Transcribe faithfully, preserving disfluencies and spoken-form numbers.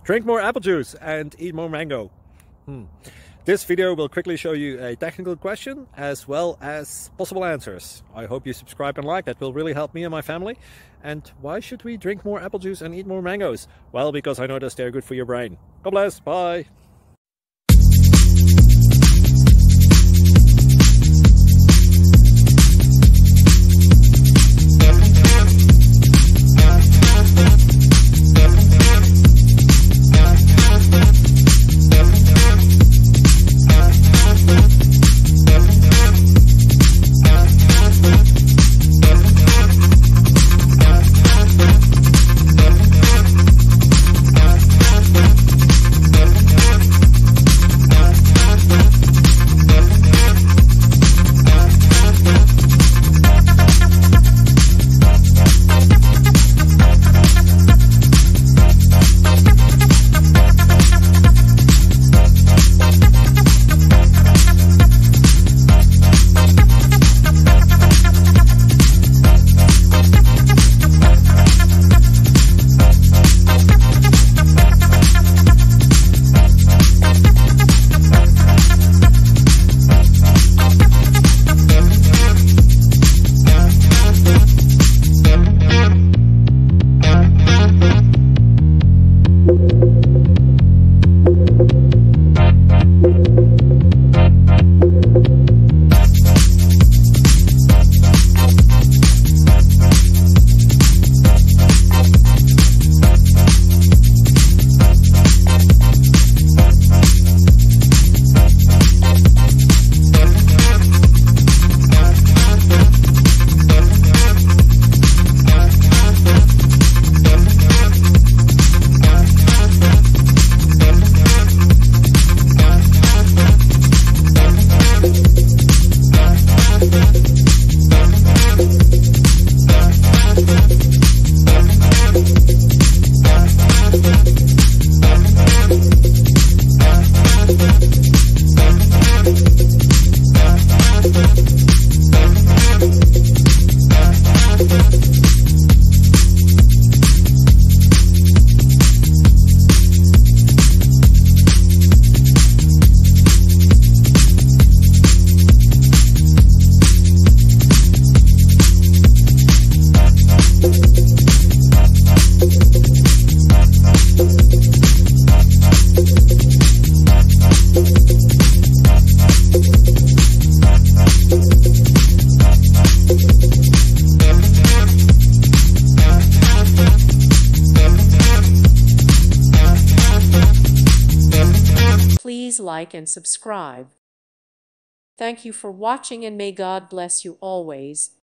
Drink more apple juice and eat more mango. Hmm. This video will quickly show you a technical question as well as possible answers. I hope you subscribe and like, that will really help me and my family. And why should we drink more apple juice and eat more mangoes? Well, because I noticed they're good for your brain. God bless, bye! Please like and subscribe. Thank you for watching, and may God bless you always.